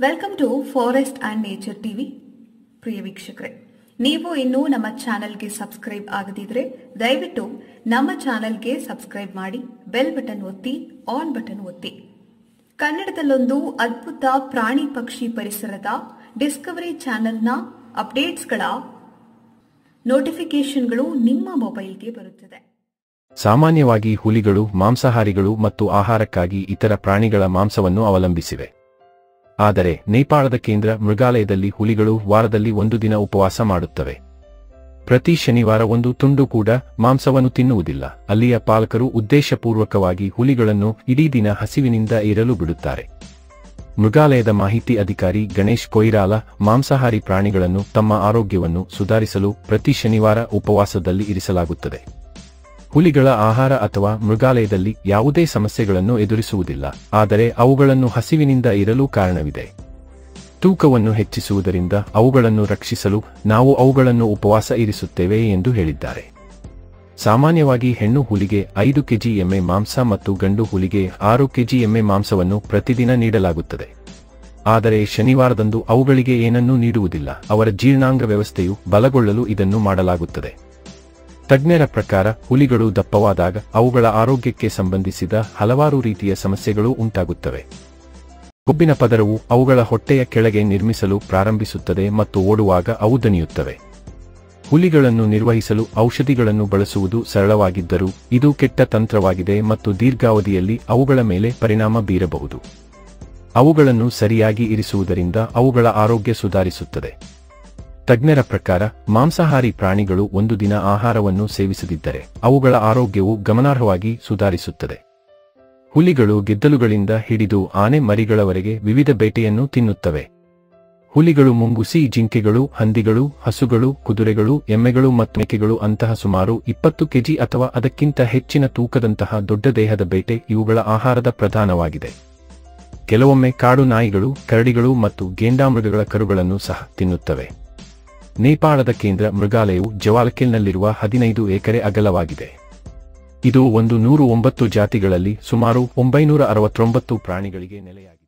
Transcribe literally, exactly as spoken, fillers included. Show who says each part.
Speaker 1: Welcome to forest and nature TV. ಪ್ರಿಯ ವೀಕ್ಷಕರೇ, ನೀವು ಇನ್ನೂ ನಮ್ಮ ಚಾನೆಲ್ಗೆ ಸಬ್ಸ್ಕ್ರೈಬ್ ಆಗದಿದ್ರೆ ದಯವಿಟ್ಟು ನಮ್ಮ ಚಾನೆಲ್ಗೆ ಸಬ್ಸ್ಕ್ರೈಬ್ ಮಾಡಿ, ಬೆಲ್ ಬಟನ್ ಒತ್ತಿ, ಆನ್ ಬಟನ್ ಒತ್ತಿ. ಕನ್ನಡದಲ್ಲೊಂದು ಅದ್ಭುತ ಪ್ರಾಣಿ ಪಕ್ಷಿ ಪರಿಸರದ ಡಿಸ್ಕವರಿ ಚಾನೆಲ್ನ ಅಪ್ಡೇಟ್ಸ್ಗಳ ನೋಟಿಫಿಕೇಶನ್ಗಳು ನಿಮ್ಮ ಮೊಬೈಲ್ಗೆ ಬರುತ್ತದೆ.
Speaker 2: ಸಾಮಾನ್ಯವಾಗಿ ಹುಲಿಗಳು ಮಾಂಸಾಹಾರಿಗಳು ಮತ್ತು ಆಹಾರಕ್ಕಾಗಿ ಇತರ ಪ್ರಾಣಿಗಳ ಮಾಂಸವನ್ನು ಅವಲಂಬಿಸಿವೆ. ಆದರೆ ನೇಪಾಳದ ಕೇಂದ್ರ ಮೃಗಾಲಯದಲ್ಲಿ ಹುಲಿಗಳು ವಾರದಲ್ಲಿ ಒಂದು ದಿನ ಉಪವಾಸ ಮಾಡುತ್ತವೆ. ಪ್ರತಿ ಶನಿವಾರ ಒಂದು ತುಂಡು ಕೂಡ ಮಾಂಸವನ್ನು ತಿನ್ನುವುದಿಲ್ಲ. ಅಲ್ಲಿಯ ಪಾಲಕರು ಉದ್ದೇಶಪೂರ್ವಕವಾಗಿ ಹುಲಿಗಳನ್ನು ಇಡೀ ದಿನ ಹಸಿವಿನಿಂದ ಇರಲು ಬಿಡುತ್ತಾರೆ. ಮೃಗಾಲಯದ ಮಾಹಿತಿ ಅಧಿಕಾರಿ ಗಣೇಶ್ ಕೊಯಿರಾಲ ಮಾಂಸಾಹಾರಿ ಪ್ರಾಣಿಗಳನ್ನು ತಮ್ಮ ಆರೋಗ್ಯವನ್ನು ಸುಧಾರಿಸಲು ಪ್ರತಿ ಶನಿವಾರ ಉಪವಾಸದಲ್ಲಿ ಇರಿಸಲಾಗುತ್ತದೆ. ಹುಲಿಗಳ ಆಹಾರ ಅಥವಾ ಮೃಗಾಲಯದಲ್ಲಿ ಯಾವುದೇ ಸಮಸ್ಯೆಗಳನ್ನು ಎದುರಿಸುವುದಿಲ್ಲ, ಆದರೆ ಅವುಗಳನ್ನು ಹಸಿವಿನಿಂದ ಇರಲು ಕಾರಣವಿದೆ. ತೂಕವನ್ನು ಹೆಚ್ಚಿಸುವುದರಿಂದ ಅವುಗಳನ್ನು ರಕ್ಷಿಸಲು ನಾವು ಅವುಗಳನ್ನು ಉಪವಾಸ ಇರಿಸುತ್ತೇವೆ ಎಂದು ಹೇಳಿದ್ದಾರೆ. ಸಾಮಾನ್ಯವಾಗಿ ಹೆಣ್ಣು ಹುಲಿಗೆ ಐದು ಕೆಜಿ ಎಮ್ಮೆ ಮಾಂಸ ಮತ್ತು ಗಂಡು ಹುಲಿಗೆ ಆರು ಕೆಜಿ ಎಮ್ಮೆ ಮಾಂಸವನ್ನು ಪ್ರತಿದಿನ ನೀಡಲಾಗುತ್ತದೆ. ಆದರೆ ಶನಿವಾರದಂದು ಅವುಗಳಿಗೆ ಏನನ್ನೂ ನೀಡುವುದಿಲ್ಲ. ಅವರ ಜೀರ್ಣಾಂಗ ವ್ಯವಸ್ಥೆಯು ಬಲಗೊಳ್ಳಲು ಇದನ್ನು ಮಾಡಲಾಗುತ್ತದೆ. ತಜ್ಞರ ಪ್ರಕಾರ ಹುಲಿಗಳು ದಪ್ಪವಾದಾಗ ಅವುಗಳ ಆರೋಗ್ಯಕ್ಕೆ ಸಂಬಂಧಿಸಿದ ಹಲವಾರು ರೀತಿಯ ಸಮಸ್ಯೆಗಳು ಉಂಟಾಗುತ್ತವೆ. ಕೊಬ್ಬಿನ ಪದರವು ಅವುಗಳ ಹೊಟ್ಟೆಯ ಕೆಳಗೆ ನಿರ್ಮಿಸಲು ಪ್ರಾರಂಭಿಸುತ್ತದೆ ಮತ್ತು ಓಡುವಾಗ ಅವು ದಣಿಯುತ್ತವೆ. ಹುಲಿಗಳನ್ನು ನಿರ್ವಹಿಸಲು ಔಷಧಿಗಳನ್ನು ಬಳಸುವುದು ಸರಳವಾಗಿದ್ದರೂ ಇದು ಕೆಟ್ಟ ತಂತ್ರವಾಗಿದೆ ಮತ್ತು ದೀರ್ಘಾವಧಿಯಲ್ಲಿ ಅವುಗಳ ಮೇಲೆ ಪರಿಣಾಮ ಬೀರಬಹುದು. ಅವುಗಳನ್ನು ಸರಿಯಾಗಿ ಇರಿಸುವುದರಿಂದ ಅವುಗಳ ಆರೋಗ್ಯ ಸುಧಾರಿಸುತ್ತದೆ. ತಜ್ಞರ ಪ್ರಕಾರ ಮಾಂಸಾಹಾರಿ ಪ್ರಾಣಿಗಳು ಒಂದು ದಿನ ಆಹಾರವನ್ನು ಸೇವಿಸದಿದ್ದರೆ ಅವುಗಳ ಆರೋಗ್ಯವು ಗಮನಾರ್ಹವಾಗಿ ಸುಧಾರಿಸುತ್ತದೆ. ಹುಲಿಗಳು ಗೆದ್ದಲುಗಳಿಂದ ಹಿಡಿದು ಆನೆ ಮರಿಗಳವರೆಗೆ ವಿವಿಧ ಬೇಟೆಯನ್ನು ತಿನ್ನುತ್ತವೆ. ಹುಲಿಗಳು ಮುಂಗುಸಿ, ಜಿಂಕೆಗಳು, ಹಂದಿಗಳು, ಹಸುಗಳು, ಕುದುರೆಗಳು, ಎಮ್ಮೆಗಳು ಮತ್ತು ಮೇಕೆಗಳು ಅಂತಹ ಸುಮಾರು ಇಪ್ಪತ್ತು ಕೆಜಿ ಅಥವಾ ಅದಕ್ಕಿಂತ ಹೆಚ್ಚಿನ ತೂಕದಂತಹ ದೊಡ್ಡ ದೇಹದ ಬೇಟೆ ಇವುಗಳ ಆಹಾರದ ಪ್ರಧಾನವಾಗಿದೆ. ಕೆಲವೊಮ್ಮೆ ಕಾಡು ನಾಯಿಗಳು, ಕರಡಿಗಳು ಮತ್ತು ಗೇಂಡಾಮೃಗಗಳ ಕರುಗಳನ್ನು ಸಹ ತಿನ್ನುತ್ತವೆ. ನೇಪಾಳದ ಕೇಂದ್ರ ಮೃಗಾಲಯವು ಜವಾಲಕೆಲ್ನಲ್ಲಿರುವ ಹದಿನೈದು ಎಕರೆ ಅಗಲವಾಗಿದೆ. ಇದು ಒಂದು ನೂರ ಒಂಬತ್ತು ಜಾತಿಗಳಲ್ಲಿ ಸುಮಾರು ಒಂಬೈನೂರ ಅರವತ್ತೊಂಬತ್ತು ಪ್ರಾಣಿಗಳಿಗೆ ನೆಲೆಯಾಗಿದೆ.